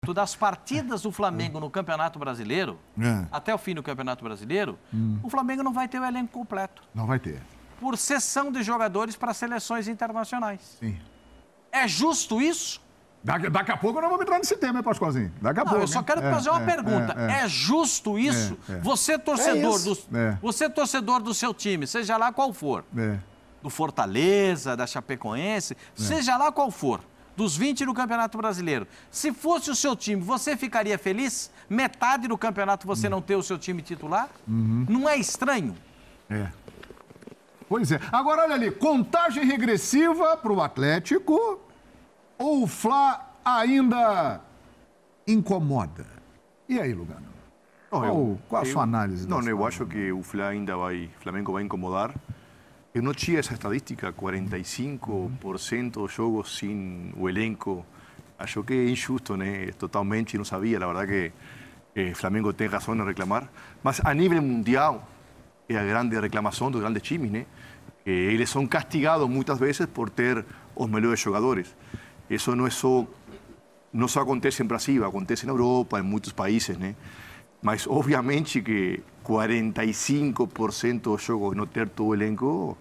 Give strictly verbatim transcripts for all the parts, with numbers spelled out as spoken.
momento das partidas do Flamengo no Campeonato Brasileiro, é. até o fim do Campeonato Brasileiro, hum. o Flamengo não vai ter o elenco completo. Não vai ter. Por cessão de jogadores para seleções internacionais. Sim. É justo isso? Daqui, daqui a pouco nós vamos entrar nesse tema, hein, Pascoalzinho? Daqui a não, pouco. Eu só quero é, fazer uma é, pergunta. É, é. é justo isso? É, é. Você, torcedor é do, é. você, torcedor do seu time, seja lá qual for, é. do Fortaleza, da Chapecoense, é. seja lá qual for, dos vinte do Campeonato Brasileiro, se fosse o seu time, você ficaria feliz? Metade do campeonato você hum. não ter o seu time titular? Uhum. Não é estranho? É. Pois é. Agora, olha ali, contagem regressiva para o Atlético ou o Fla ainda incomoda? E aí, Lugano? Não, qual, eu, qual a sua eu, análise? Não, eu acho que o Fla ainda vai, o Flamengo vai incomodar. Eu não tinha essa estatística, quarenta e cinco por cento dos jogos sem o elenco. Acho que é injusto, né? Totalmente, não sabia. A verdade que o Flamengo tem razão em reclamar. Mas a nível mundial, é a grande reclamação dos grandes times, né? Que eles são castigados muitas vezes por ter os melhores jogadores. Isso não é só, não só acontece em Brasil, acontece na Europa, em muitos países, né? Mas, obviamente, que quarenta e cinco por cento dos jogos não ter todo o elenco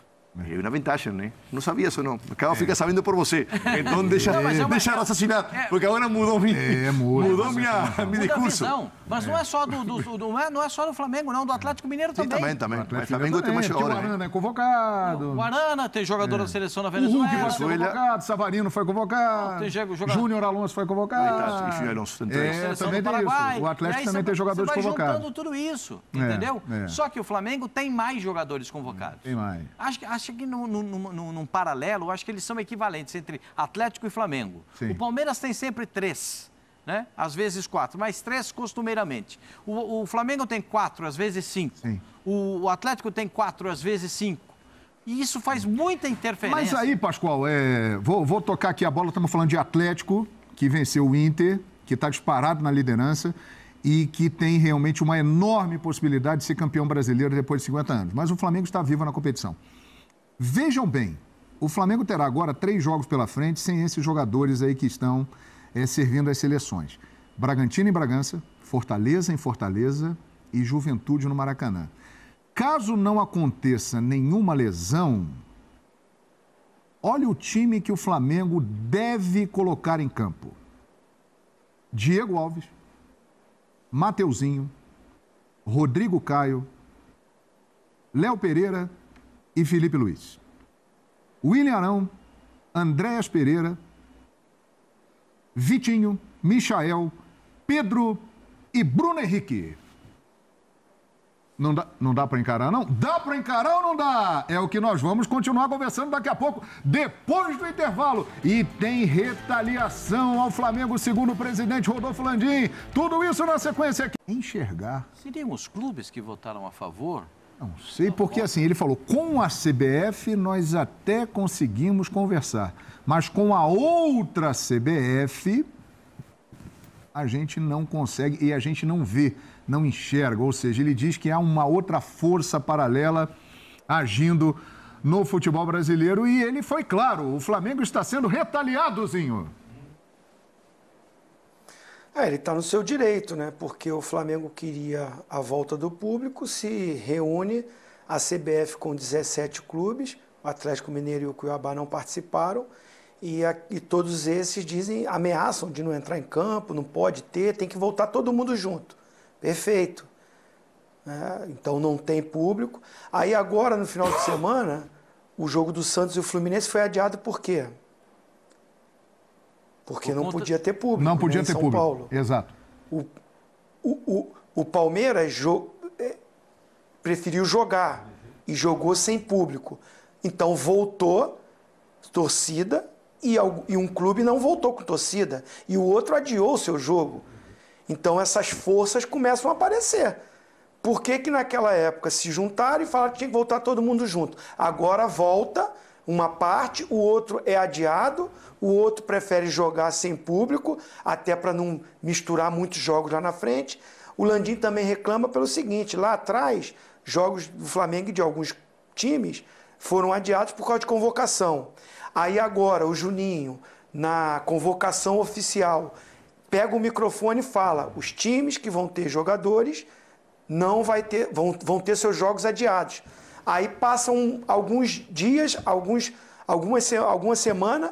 é uma vantagem, né? Não sabia isso, não. Acaba de ficar sabendo por você. Então, deixa, não, é uma... deixa raciocinar, é... porque agora mudou, minha, é, muda, mudou minha, meu discurso. Visão. Mas é. não, é só do, do, do, do, não é só do Flamengo, não, do Atlético Mineiro Sim, também. também, também. O Flamengo tem mais jogadores. O Arana é convocado. O Arana tem jogador é. da seleção da Venezuela. O Hulk vai ser convocado, Savarino foi convocado. Tem jogador... Júnior Alonso foi convocado. Júnior Alonso tem é, também tem isso. O Atlético também tem jogadores convocados. Você vai juntando tudo isso, entendeu? Só que o Flamengo tem mais jogadores convocados. Tem mais. Acho, acho que num, num, num, num paralelo, acho que eles são equivalentes entre Atlético e Flamengo. Sim. O Palmeiras tem sempre três. Né? Às vezes quatro, mas três costumeiramente. O, o Flamengo tem quatro, às vezes cinco. O, o Atlético tem quatro, às vezes cinco. E isso faz muita interferência. Mas aí, Pascoal, é... vou, vou tocar aqui a bola. Estamos falando de Atlético, que venceu o Inter, que está disparado na liderança e que tem realmente uma enorme possibilidade de ser campeão brasileiro depois de cinquenta anos. Mas o Flamengo está vivo na competição. Vejam bem, o Flamengo terá agora três jogos pela frente sem esses jogadores aí que estão... É, servindo as seleções. Bragantino em Bragança, Fortaleza em Fortaleza e Juventude no Maracanã. Caso não aconteça nenhuma lesão, olha o time que o Flamengo deve colocar em campo. Diego Alves, Mateuzinho, Rodrigo Caio, Léo Pereira e Felipe Luiz. William Arão, Andréas Pereira, Vitinho, Michael, Pedro e Bruno Henrique. Não dá, não dá para encarar, não? Dá para encarar ou não dá? É o que nós vamos continuar conversando daqui a pouco, depois do intervalo. E tem retaliação ao Flamengo, segundo o presidente Rodolfo Landim. Tudo isso na sequência aqui. Enxergar. Seriam os clubes que votaram a favor? Não sei, porque assim, ele falou, com a C B F nós até conseguimos conversar, mas com a outra C B F a gente não consegue e a gente não vê, não enxerga, ou seja, ele diz que há uma outra força paralela agindo no futebol brasileiro e ele foi claro, o Flamengo está sendo retaliadozinho. É, ele está no seu direito, né? Porque o Flamengo queria a volta do público, se reúne a C B F com dezessete clubes, o Atlético Mineiro e o Cuiabá não participaram, e, a, e todos esses dizem, ameaçam de não entrar em campo, não pode ter, tem que voltar todo mundo junto. Perfeito. É, então não tem público. Aí agora, no final de semana, o jogo do Santos e o Fluminense foi adiado por quê? Porque não podia ter público. Não podia né, ter São público. Paulo. Exato. O, o, o, o Palmeiras jo... preferiu jogar e jogou sem público. Então voltou torcida e, e um clube não voltou com torcida. E o outro adiou o seu jogo. Então essas forças começam a aparecer. Por que que naquela época se juntaram e falaram que tinha que voltar todo mundo junto? Agora volta uma parte, o outro é adiado, o outro prefere jogar sem público, até para não misturar muitos jogos lá na frente. O Landim também reclama pelo seguinte, lá atrás, jogos do Flamengo e de alguns times foram adiados por causa de convocação. Aí agora o Juninho, na convocação oficial, pega o microfone e fala, os times que vão ter jogadores não vai ter, vão, vão ter seus jogos adiados. Aí passam alguns dias, alguns, algumas, alguma semana,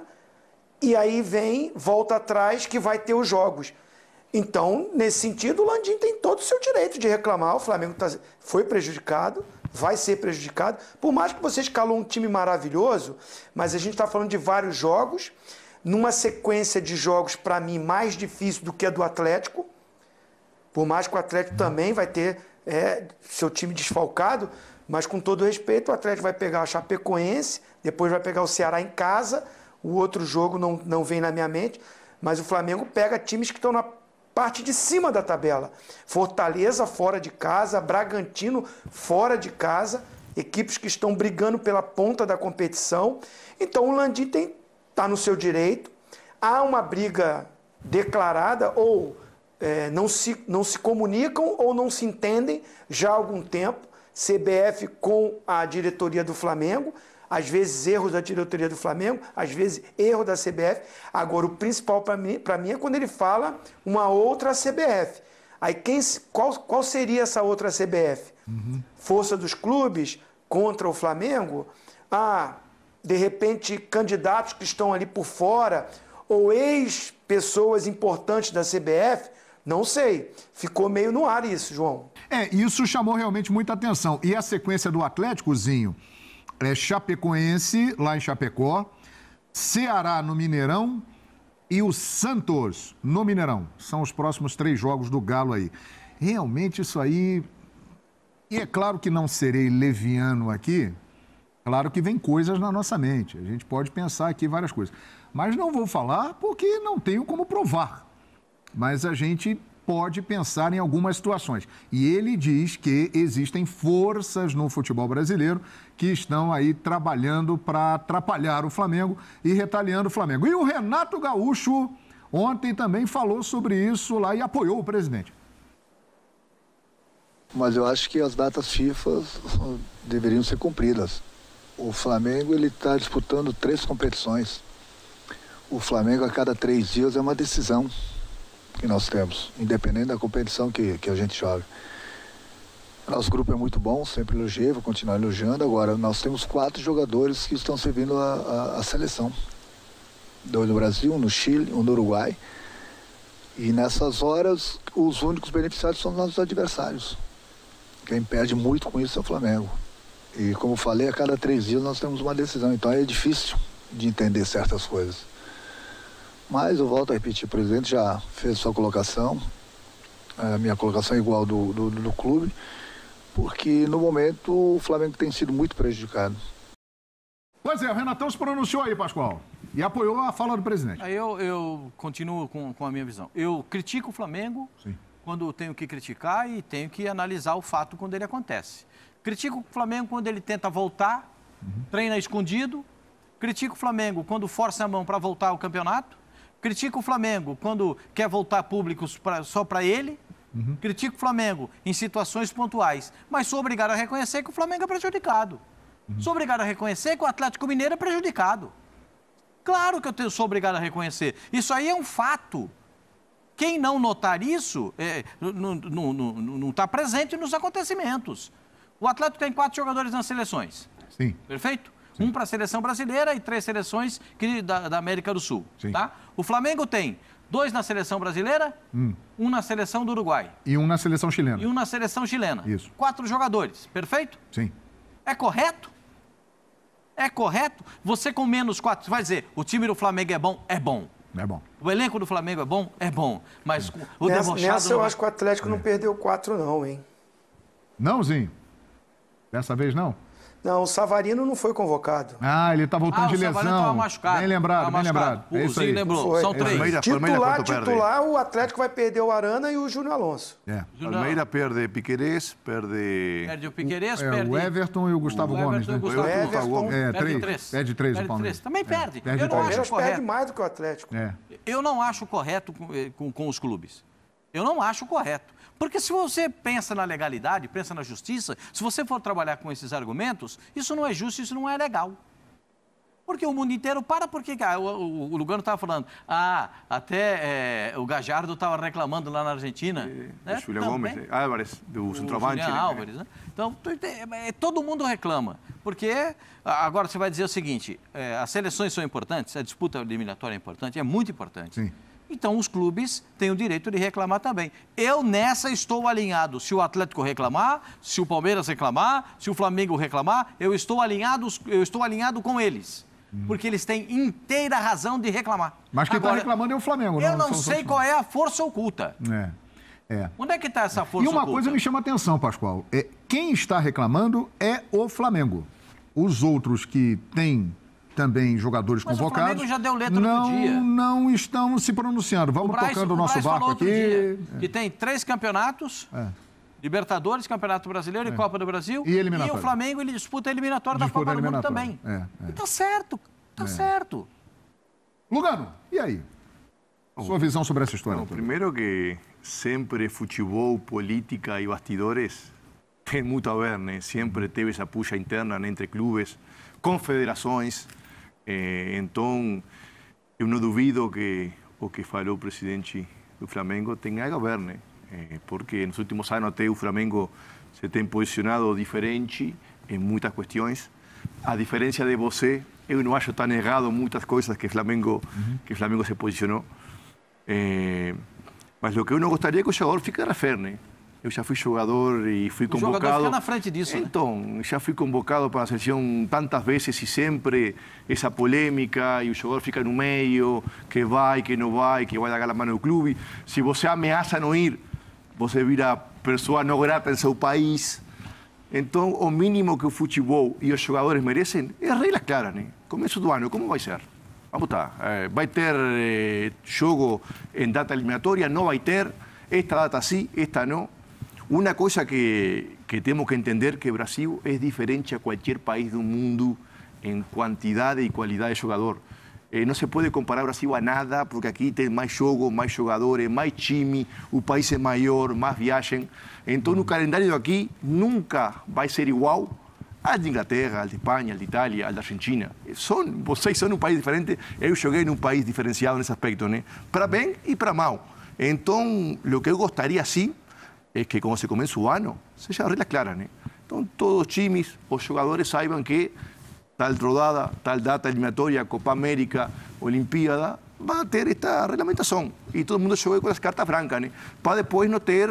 e aí vem, volta atrás, que vai ter os jogos. Então, nesse sentido, o Landim tem todo o seu direito de reclamar. O Flamengo tá, foi prejudicado, vai ser prejudicado. Por mais que você escalou um time maravilhoso, mas a gente está falando de vários jogos, numa sequência de jogos, para mim, mais difícil do que a do Atlético. Por mais que o Atlético também vai ter é, seu time desfalcado, mas com todo respeito, o Atlético vai pegar a Chapecoense, depois vai pegar o Ceará em casa, o outro jogo não, não vem na minha mente, mas o Flamengo pega times que estão na parte de cima da tabela. Fortaleza fora de casa, Bragantino fora de casa, equipes que estão brigando pela ponta da competição. Então o Landim está no seu direito, há uma briga declarada ou é, não, se, não se comunicam ou não se entendem já há algum tempo, C B F com a diretoria do Flamengo, às vezes erros da diretoria do Flamengo, às vezes erro da C B F. Agora, o principal para mim, para mim é quando ele fala uma outra C B F. Aí, quem, qual, qual seria essa outra C B F? Uhum. Força dos clubes contra o Flamengo? Ah, de repente, candidatos que estão ali por fora, ou ex-pessoas importantes da C B F? Não sei. Ficou meio no ar isso, João. É, isso chamou realmente muita atenção. E a sequência do Atléticozinho? É Chapecoense, lá em Chapecó, Ceará no Mineirão e o Santos no Mineirão. São os próximos três jogos do Galo aí. Realmente isso aí... E é claro que não serei leviano aqui, claro que vem coisas na nossa mente. A gente pode pensar aqui várias coisas. Mas não vou falar porque não tenho como provar. Mas a gente pode pensar em algumas situações. E ele diz que existem forças no futebol brasileiro que estão aí trabalhando para atrapalhar o Flamengo e retaliando o Flamengo. E o Renato Gaúcho ontem também falou sobre isso lá e apoiou o presidente. Mas eu acho que as datas FIFA deveriam ser cumpridas. O Flamengo ele está disputando três competições. O Flamengo a cada três dias é uma decisão que nós temos, independente da competição que, que a gente joga. Nosso grupo é muito bom, sempre elogiei, vou continuar elogiando. Agora, nós temos quatro jogadores que estão servindo a, a, a seleção. Dois no Brasil, um no Chile, um no Uruguai. E nessas horas, os únicos beneficiados são os nossos adversários. Quem perde muito com isso é o Flamengo. E como eu falei, a cada três dias nós temos uma decisão. Então é difícil de entender certas coisas. Mas eu volto a repetir, o presidente já fez sua colocação, a minha colocação é igual do, do, do clube, porque no momento o Flamengo tem sido muito prejudicado. Pois é, o Renatão se pronunciou aí, Pascoal, e apoiou a fala do presidente. Aí eu, eu continuo com, com a minha visão. Eu critico o Flamengo Sim. quando tenho que criticar e tenho que analisar o fato quando ele acontece. Critico o Flamengo quando ele tenta voltar, uhum. treina escondido. Critico o Flamengo quando força a mão para voltar ao campeonato. Critico o Flamengo quando quer voltar públicos pra, só para ele. Uhum. Critico o Flamengo em situações pontuais. Mas sou obrigado a reconhecer que o Flamengo é prejudicado. Uhum. Sou obrigado a reconhecer que o Atlético Mineiro é prejudicado. Claro que eu tenho, sou obrigado a reconhecer. Isso aí é um fato. Quem não notar isso é, não está presente nos acontecimentos. O Atlético tem quatro jogadores nas seleções. Sim. Perfeito? Sim. Um para a seleção brasileira e três seleções que, da, da América do Sul. Sim. Tá? O Flamengo tem dois na seleção brasileira, hum. um na seleção do Uruguai. E um na seleção chilena. E um na seleção chilena. Isso. Quatro jogadores, perfeito? Sim. É correto? É correto? Você com menos quatro, vai dizer, o time do Flamengo é bom? É bom. É bom. O elenco do Flamengo é bom? É bom. Mas é. o nessa, debochado... Nessa eu não... acho que o Atlético é. não perdeu quatro não, hein? Não, Zinho? Dessa vez não? Não, o Savarino não foi convocado. Ah, ele tá voltando ah, de lesão. O Savarino estava machucado. Bem lembrado, tava bem lembrado. O é isso aí. lembrou. Foi. São três. Palmeiras, titular, Palmeiras titular, o Atlético vai perder o Arana e o Júnior Alonso. É. Palmeiras perde Piquerez, perde... Perde o Piquerez, é, perde... O Everton e o Gustavo o Gomes, né? O Gustavo o Everton Gomes. É, perde três. três. Perde três perde o Palmeiras. Três. Também perde. É, perde Eu não três. acho O Palmeiras correto. perde mais do que o Atlético. É. Eu não acho correto com, com, com os clubes. Eu não acho correto. Porque se você pensa na legalidade, pensa na justiça, se você for trabalhar com esses argumentos, isso não é justo, isso não é legal. Porque o mundo inteiro para, porque ah, o, o Lugano estava falando, ah, até é, o Gajardo estava reclamando lá na Argentina. É, né? Julián Gomes, Álvares, do centroavante. Julián Álvares, né? Então, todo mundo reclama, porque agora você vai dizer o seguinte, é, as seleções são importantes, a disputa eliminatória é importante, é muito importante. Sim. Então, os clubes têm o direito de reclamar também. Eu, nessa, estou alinhado. Se o Atlético reclamar, se o Palmeiras reclamar, se o Flamengo reclamar, eu estou alinhado, eu estou alinhado com eles. Porque eles têm inteira razão de reclamar. Mas quem está reclamando é o Flamengo. Eu não, não sei qual é a força oculta. É, é. Onde é que está essa força oculta? E uma oculta? coisa me chama a atenção, Pascoal. É, quem está reclamando é o Flamengo. Os outros que têm também jogadores Mas convocados... o Flamengo já deu letra não, outro dia. Não estão se pronunciando. Vamos o Braz, tocando o nosso o barco aqui. Dia, é. Que tem três campeonatos... É. Libertadores, Campeonato Brasileiro é. e Copa do Brasil. E eliminatória. E o Flamengo, ele disputa a eliminatória disputa da Copa do Mundo também. É, é. E tá certo, tá é. certo. Lugano, e aí? Sua visão sobre essa história? Não, primeiro que sempre futebol, política e bastidores tem muito a ver, né? Sempre teve essa puxa interna, né, entre clubes, confederações. Eh, então, eu não duvido que o que falou o presidente do Flamengo tem algo a ver, né? Eh, porque nos últimos anos até o Flamengo se tem posicionado diferente em muitas questões. A diferença de você, eu não acho tão errado muitas coisas que o Flamengo, uhum. que o Flamengo se posicionou. Eh, mas o que eu não gostaria é que o jogador fique refém, né? Eu já fui jogador e fui convocado... O jogador fica na frente disso, Então, né? já fui convocado para a seleção tantas vezes e sempre essa polêmica e o jogador fica no meio, que vai, que não vai, que vai dar a mão no clube. Se você ameaça não ir, você vira pessoa não grata em seu país. Então, o mínimo que o futebol e os jogadores merecem é regras claras, né? Começo do ano, como vai ser? Vamos lá. Eh, vai ter eh, jogo em data eliminatória? Não vai ter. Esta data sim, esta não. Uma coisa que, que temos que entender que Brasil é diferente a qualquer país do mundo em quantidade e qualidade de jogador. Eh, não se pode comparar o Brasil a nada, porque aqui tem mais jogo, mais jogadores, mais time, o país é maior, mais viagem. Então, o calendário aqui nunca vai ser igual al de Inglaterra, al de Espanha, al de Itália, al da Argentina. São, vocês são um país diferente, eu joguei num país diferenciado nesse aspecto, né? Para bem e para mal. Então, o que eu gostaria, sim, é que, quando se começa o ano, seja regras claras, né? Então, todos os times, os jogadores saibam que tal rodada, tal data eliminatória, Copa América, Olimpíada, vai ter esta regulamentação. E todo mundo joga com as cartas brancas, né? Para depois não ter,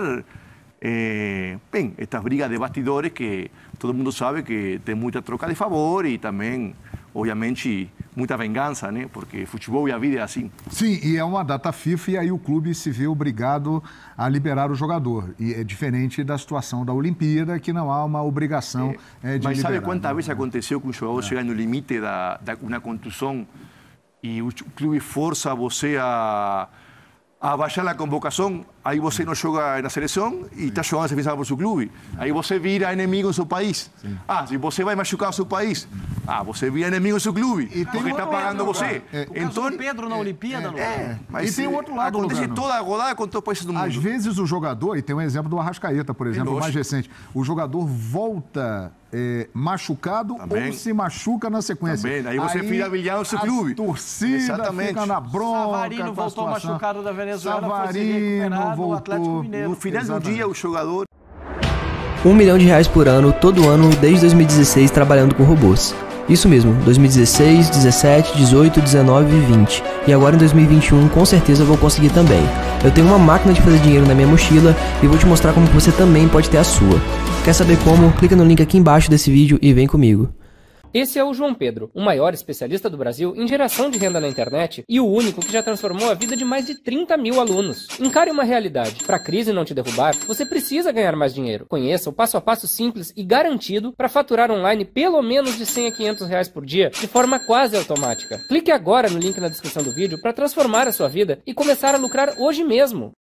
eh, bem, estas brigas de bastidores que todo mundo sabe que tem muita troca de favor e também, obviamente, muita vingança, né? Porque futebol e a vida é assim. Sim, e é uma data FIFA e aí o clube se vê obrigado a liberar o jogador. E é diferente da situação da Olimpíada, que não há uma obrigação é, é, de Mas liberar. sabe quantas vezes aconteceu que um jogador é. chega no limite da, da uma contusão e o clube força você a, a baixar a convocação, aí você não joga na seleção e está jogando defensado por seu clube. Aí você vira inimigo do seu país. Sim. Ah, se você vai machucar o seu país, ah, você vira inimigo do seu clube, e porque está pagando você. É, então, o Pedro na Olimpíada, é, é, mas e tem o outro lado, acontece Lugano. toda a rodada com todos os países do mundo. Às vezes o jogador, e tem um exemplo do Arrascaeta, por exemplo, mais recente, o jogador volta é, machucado também. Ou se machuca na sequência. Também. Aí você vira bilhão do seu clube. A torcida Exatamente. Fica na bronca. Savarino voltou machucado da Venezuela, Savarino voltou. O Atlético Mineiro. No final Exatamente. do dia, o jogador... Um milhão de reais por ano, todo ano, desde dois mil e dezesseis, trabalhando com robôs. Isso mesmo, dois mil e dezesseis, dezessete, dezoito, dezenove e vinte. E agora em dois mil e vinte e um, com certeza eu vou conseguir também. Eu tenho uma máquina de fazer dinheiro na minha mochila e vou te mostrar como você também pode ter a sua. Quer saber como? Clica no link aqui embaixo desse vídeo e vem comigo. Esse é o João Pedro, o maior especialista do Brasil em geração de renda na internet e o único que já transformou a vida de mais de trinta mil alunos. Encare uma realidade. Para a crise não te derrubar, você precisa ganhar mais dinheiro. Conheça o passo a passo simples e garantido para faturar online pelo menos de cem a quinhentos reais por dia de forma quase automática. Clique agora no link na descrição do vídeo para transformar a sua vida e começar a lucrar hoje mesmo.